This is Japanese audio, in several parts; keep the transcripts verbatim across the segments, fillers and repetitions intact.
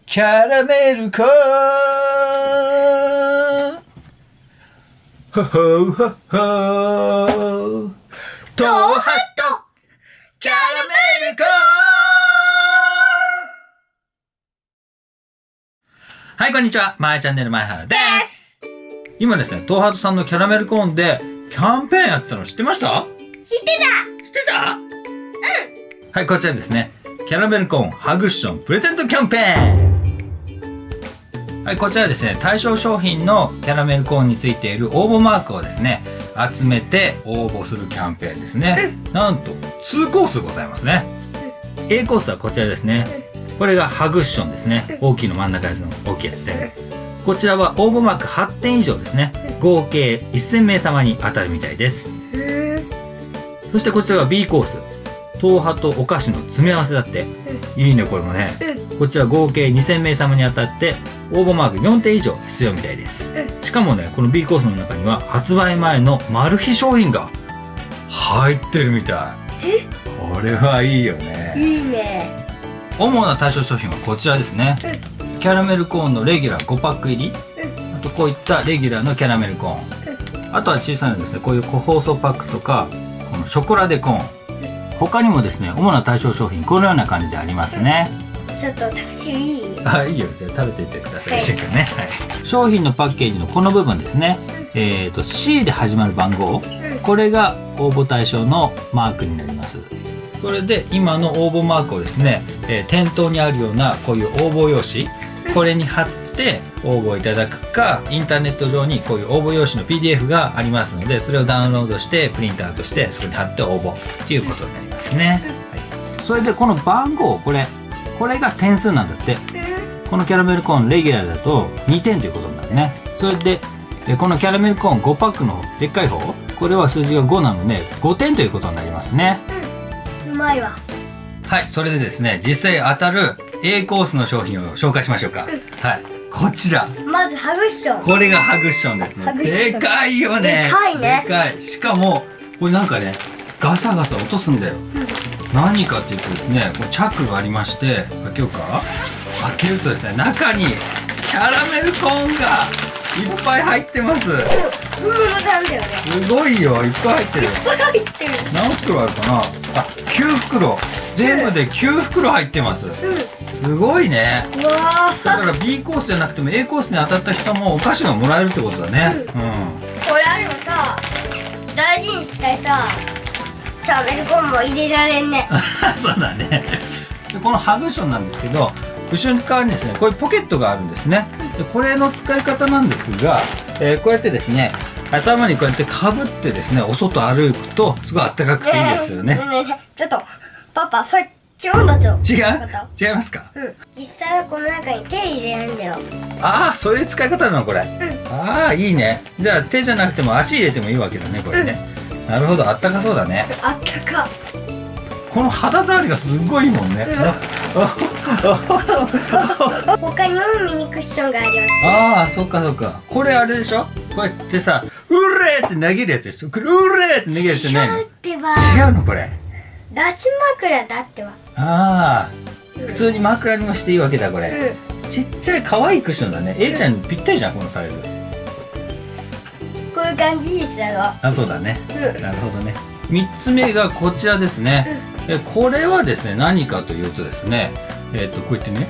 キャラメルコーン。ほほほほトハトキャラメルコーン。はい、こんにちは。まえチャンネル前原です。今ですね、トーハトさんのキャラメルコーンでキャンペーンやってたの知ってました？ 知ってた。 知ってた？ うん。 はい、こちらですね。キャラメルコーンハグッションプレゼントキャンペーン。はい、こちらですね、対象商品のキャラメルコーンについている応募マークをですね、集めて応募するキャンペーンですね。なんとにコースございますね。A コースはこちらですね。これがハグッションですね。大きいの真ん中やつの大きいやつで。こちらは応募マークはってん以上ですね。合計せんめい様に当たるみたいです。そしてこちらが B コース。トーハトお菓子の詰め合わせだって。いいね、これもね。こちら合計にせんめい様に当たって応募マークよんてん以上必要みたいです。しかもね、この B コースの中には発売前のマル秘商品が入ってるみたい。これはいいよね。 いいね。 主な対象商品はこちらですね。キャラメルコーンのレギュラーごパック入り、あとこういったレギュラーのキャラメルコーン、あとは小さなですね、こういう個包装パックとかこのショコラデコーン、他にもですね、主な対象商品このような感じでありますね。 ちょっと食べていい？ あ、いいよ。じゃあ食べていってください。しっかりね。はい。商品のパッケージのこの部分ですね。えっと シー で始まる番号、これが応募対象のマークになります。それで今の応募マークをですね、えー、店頭にあるようなこういう応募用紙、これに貼って応募いただくか、インターネット上にこういう応募用紙の ピーディーエフ がありますので、それをダウンロードしてプリントアウトしてそこに貼って応募ということになりますね。はい、それでこの番号、これこれが点数なんだって。このキャラメルコーンレギュラーだとにてんということになるね。それでこのキャラメルコーンごパックのでっかい方、これは数字がごなのでごてんということになりますね。 うまいわ。はい、 それでですね、実際当たる A コースの商品を紹介しましょうか。はい、こちら。 まずハグッション。 これがハグッションですね。でかいよね。 でかいね。 でかい。しかもこれなんかね、ガサガサ落とすんだよ。何かっていうとですね、これチャックがありまして、開けようか。開けるとですね、中にキャラメルコーンがいっぱい入ってます。 うん、本物なんだよね。 すごいよ、いっぱい入ってる。 いっぱい入ってる。 何袋あるかな。あ、きゅうふくろ。全部できゅうふくろ入ってます。 うん、 すごいね。 うわー。 だから B コースじゃなくても A コースに当たった人もお菓子がもらえるってことだね。うん。 これあればさ、大事にしたいさ、キャラメルコーンも入れられんね。 そうだね。でこのハグッションなんですけど、後ろ側にですね、こういうポケットがあるんですね。でこれの使い方なんですが、えー、こうやってですね、頭にこうやってかぶってですね、お外歩くとすごい暖かくていいですよね。 ねえねえねえ、ちょっとパパ、それ違うんだよ。 違う？違いますか？ うん。実際はこの中に手入れるんだよ。 ああ、そういう使い方なのこれ。うん、ああ、いいね。じゃあ手じゃなくても足入れてもいいわけだね、これね。うん、なるほど、あったかそうだね。 あったか。 この肌触りがすごいいいもんね。うん他にもミニクッションがあります、ね。 ああ、そっかそっか。これあれでしょ？こうやってさ、うれーって投げるやつでしょ？これうれーって投げるやつじゃないの？ 違うってば。 違うのこれ。 ラチ枕だってば。 ああ、 うん、 普通に枕にもしていいわけだこれ。 うん、 ちっちゃい可愛いクッションだね。A ちゃんにぴったりじゃんこのサイズ。 こういう感じですだろ。 あ、そうだね。 うん、 なるほどね。みっつめがこちらですね。うん、えこれはですね、何かというとですね、えっとこうやってね。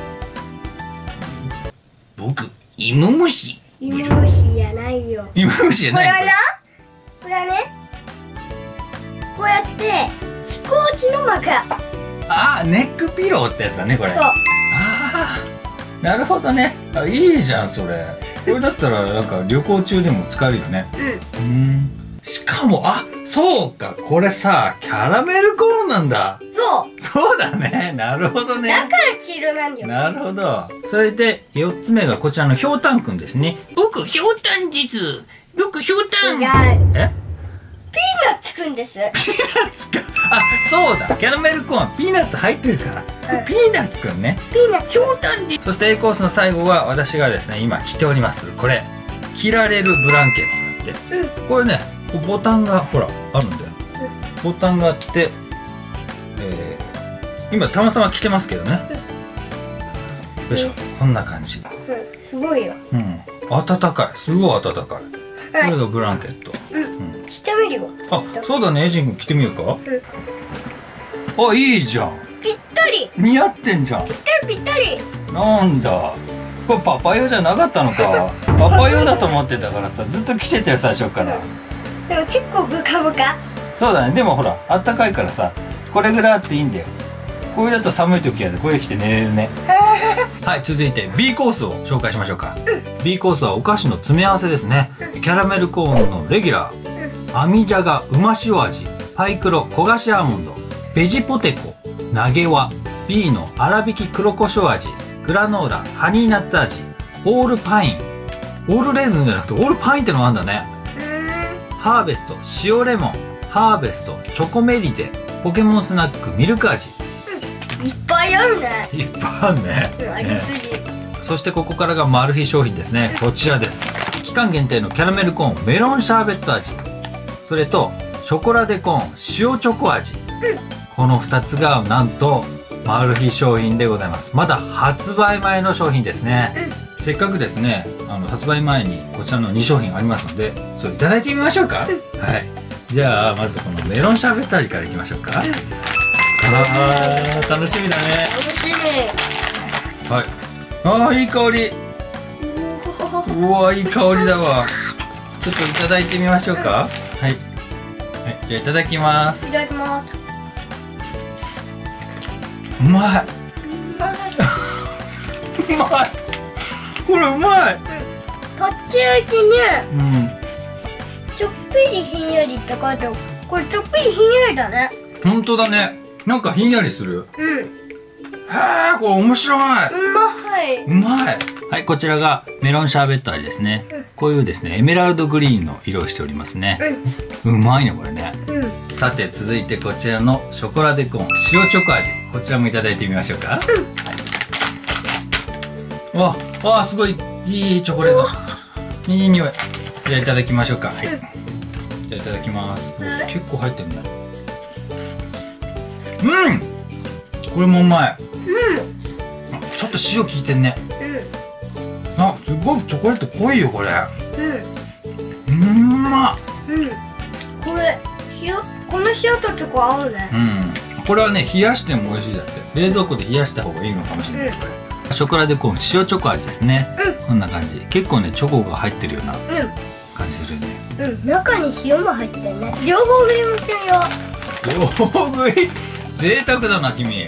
僕芋虫。 芋虫じゃないよ。 芋虫じゃない。 これはな、これはね、こうやって飛行機の枕。 ああ、ネックピローってやつだねこれ。 そう。 ああ、なるほどね。あ、いいじゃんそれ。これだったらなんか旅行中でも使えるよね。うん。うん。しかも、あ、そうか、これさ、キャラメルコーンなんだ。 そう。 そうだね。なるほどね。 だから黄色なんだよ。 なるほど。それでよっつめがこちらのひょうたんくんですね。僕ひょうたんです。僕ひょうたん。 違う。 え？ ピーナッツくんです。 ピーナッツか。あ、そうだ。キャラメルコーンピーナッツ入ってるから。うん、ピーナッツくんね。 ピーナッツ。 ひょうたんです。そして A コースの最後は私がですね今着ておりますこれ着られるブランケットだって。うん、これねボタンがほらあるんだよ。うん、ボタンがあって、えー、今たまたま着てますけどね。 よいしょ、こんな感じ。 うん、すごいよ。 うん、暖かい、すごい暖かい。こはいれがブランケット。 うん、 うん、 着てみるよ。 あ、そうだね、エイジン君着てみようか。 うん、 あ、いいじゃん。 ぴったり。 似合ってんじゃん。 ぴったりぴったり。 なんだ。これパパ用じゃなかったのか。パパ用だと思ってたからさ、ずっと着てたよ、最初から。 でも結構ブカブカ。 そうだね、でもほら、あったかいからさ、これぐらいあっていいんだよ。これだと寒い時はこれ着て寝れるね。はい、続いて B コースを紹介しましょうか。うん、B コースはお菓子の詰め合わせですね。うん、キャラメルコーンのレギュラー、うん、網じゃがうま塩味、パイクロ焦がしアーモンド、ベジポテコ、投げ輪、B の粗挽き黒胡椒味、グラノーラハニーナッツ味、オールパイン、オールレーズンじゃなくてオールパインってのがあるんだね。ハーベスト塩レモン、ハーベストチョコメリゼ、ポケモンスナックミルク味。 いっぱいあるね。 いっぱいあるね。 うん、ありすぎ。 そしてここからがマル秘商品ですね。こちらです。期間限定のキャラメルコーンメロンシャーベット味、それとショコラデコーン塩チョコ味、うん、このふたつがなんとマル秘商品でございます。まだ発売前の商品ですね。うん、せっかくですね、あの発売前にこちらのに商品ありますので、それいただいてみましょうか。うん、はい。じゃあまずこのメロンシャーベット味からいきましょうか。うん、あー、楽しみだね。 楽しみ。 はい。あー、いい香り。うわ、いい香りだわ。ちょっといただいてみましょうか。はい。はい、じゃあいただきます。 いただきます。 うまい。 うまい。 うまい。これうまい。 パッケージね。 うん。 ちょっぴりひんやりって書いてある。これちょっぴりひんやりだね。 本当だね。なんかひんやりする。 うん。 へえ、これ面白い。 うまい。 うまい。はい、こちらがメロンシャーベット味ですね。うん、こういうですね、エメラルドグリーンの色をしておりますね。うん、うまいね、これね。うん、さて、続いてこちらのショコラデコーン塩チョコ味、こちらもいただいてみましょうか。うん、はい、わ、わ、すごいいいチョコレート。いい匂い。じゃあいただきましょうか。はい。うん、じゃあいただきます。結構入ってるね。うん。これもうまい。うん。ちょっと塩効いてんね。うん。あ、すごいチョコレート濃いよこれ。うん。うんまっ。 うん。これ塩、この塩とチョコ合うね。 うん。これはね、冷やしても美味しいだって。冷蔵庫で冷やした方がいいのかもしれない。うん、ショコラデコーン塩チョコ味ですね。うん。こんな感じ。結構ね、チョコが入ってるような感じするね。 うん。中に塩も入ってるね。両方食いもしてみよう。 両方食い。贅沢だな君。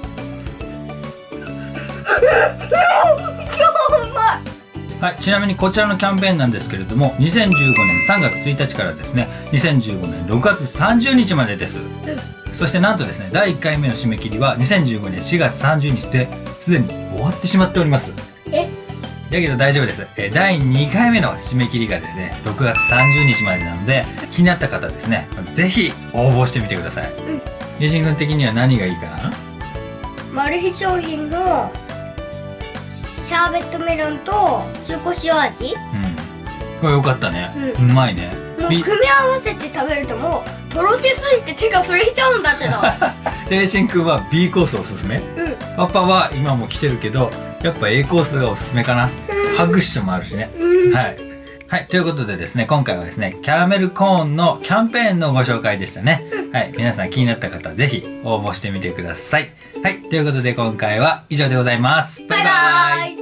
はい、ちなみにこちらのキャンペーンなんですけれども、にせんじゅうごねんさんがつついたちからですね、にせんじゅうごねんろくがつさんじゅうにちまでです。うん、そしてなんとですね、だいいっかいめの締め切りはにせんじゅうごねんしがつさんじゅうにちですでに終わってしまっております。 え？ だけど大丈夫です。えだいにかいめの締め切りがですね、ろくがつさんじゅうにちまでなので、気になった方ですね、ぜひ応募してみてください。うん、ゆうじん君的には何がいいかな？ マル秘商品のシャーベットメロンと中古塩味。うん、 これよかったね。うん、うまいね。 もう組み合わせて食べるともうとろけすぎて手が震えちゃうんだけど。 ていしんくんは B コースおすすめ。うん、パパは今も来てるけどやっぱ A コースがおすすめかな。ハグッシュもあるしね。うん、はい。はい、ということでですね、今回はですね、キャラメルコーンのキャンペーンのご紹介でしたね。はい、皆さん気になった方、ぜひ応募してみてください。はい、ということで今回は以上でございます。バイバーイ。